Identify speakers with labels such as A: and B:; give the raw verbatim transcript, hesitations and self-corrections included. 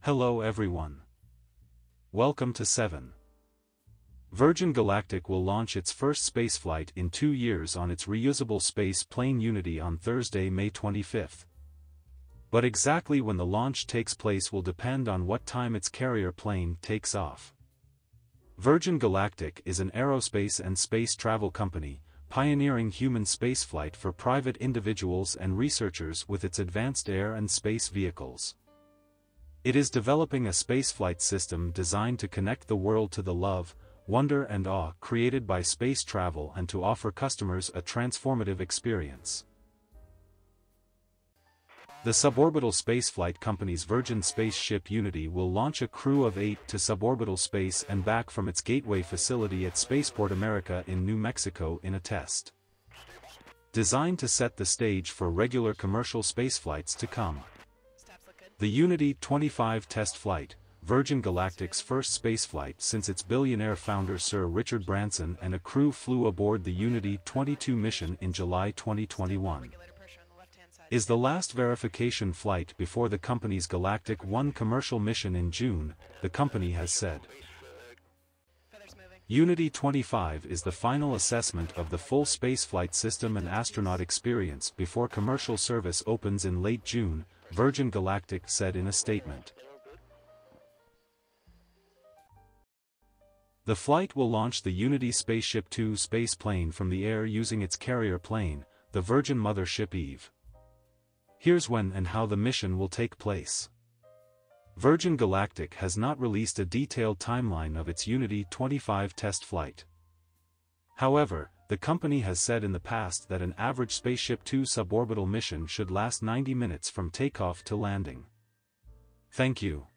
A: Hello everyone. Welcome to seven. Virgin Galactic will launch its first spaceflight in two years on its reusable space plane Unity on Thursday, May twenty-fifth. But exactly when the launch takes place will depend on what time its carrier plane takes off. Virgin Galactic is an aerospace and space travel company, pioneering human spaceflight for private individuals and researchers with its advanced air and space vehicles. It is developing a spaceflight system designed to connect the world to the love, wonder and awe created by space travel and to offer customers a transformative experience. The suborbital spaceflight company's Virgin spaceship Unity will launch a crew of eight to suborbital space and back from its Gateway facility at Spaceport America in New Mexico in a test. Designed to set the stage for regular commercial spaceflights to come. The Unity twenty-five test flight, Virgin Galactic's first spaceflight since its billionaire founder Sir Richard Branson and a crew flew aboard the Unity twenty-two mission in July twenty twenty-one. Is the last verification flight before the company's Galactic one commercial mission in June, the company has said. Unity twenty-five is the final assessment of the full spaceflight system and astronaut experience before commercial service opens in late June, Virgin Galactic said in a statement. The flight will launch the Unity Spaceship two space plane from the air using its carrier plane, the Virgin Mothership Eve. Here's when and how the mission will take place. Virgin Galactic has not released a detailed timeline of its Unity twenty-five test flight. However, the company has said in the past that an average Spaceship two suborbital mission should last ninety minutes from takeoff to landing. Thank you.